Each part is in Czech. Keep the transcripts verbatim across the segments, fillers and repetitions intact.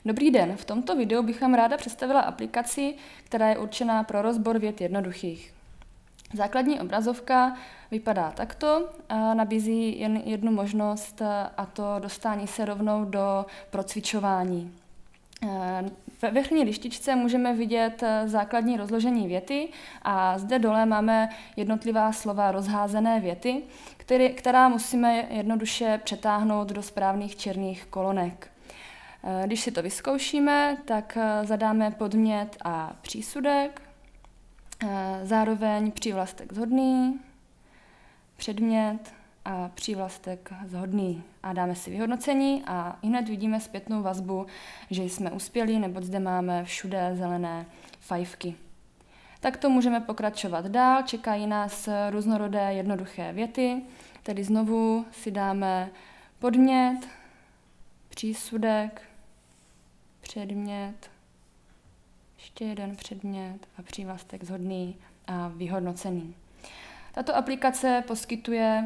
Dobrý den, v tomto videu bych vám ráda představila aplikaci, která je určená pro rozbor vět jednoduchých. Základní obrazovka vypadá takto a nabízí jen jednu možnost, a to dostání se rovnou do procvičování. Ve vrchní lištičce můžeme vidět základní rozložení věty a zde dole máme jednotlivá slova rozházené věty, které, která musíme jednoduše přetáhnout do správných černých kolonek. Když si to vyzkoušíme, tak zadáme podmět a přísudek, zároveň přívlastek shodný, předmět a přívlastek shodný. A dáme si vyhodnocení a hned vidíme zpětnou vazbu, že jsme uspěli, neboť zde máme všude zelené fajfky. Takto můžeme pokračovat dál, čekají nás různorodé jednoduché věty, tedy znovu si dáme podmět, přísudek, předmět, ještě jeden předmět a přívlastek shodný a vyhodnocený. Tato aplikace poskytuje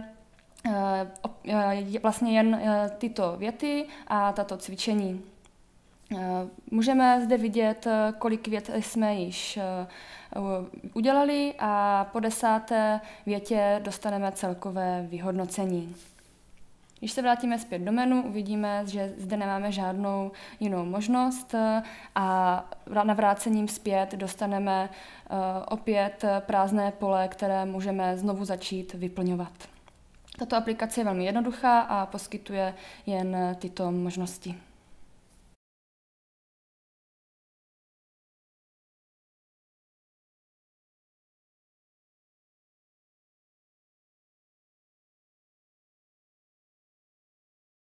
vlastně jen tyto věty a tato cvičení. Můžeme zde vidět, kolik vět jsme již udělali a po desáté větě dostaneme celkové vyhodnocení. Když se vrátíme zpět do menu, uvidíme, že zde nemáme žádnou jinou možnost a navrácením zpět dostaneme opět prázdné pole, které můžeme znovu začít vyplňovat. Tato aplikace je velmi jednoduchá a poskytuje jen tyto možnosti.